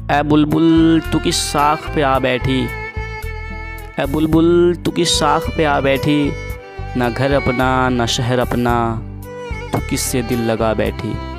ए बुलबुल तू किस शाख पे आ बैठी, ए बुलबुल तू किस शाख पे आ बैठी, ना घर अपना ना शहर अपना, तू किससे दिल लगा बैठी।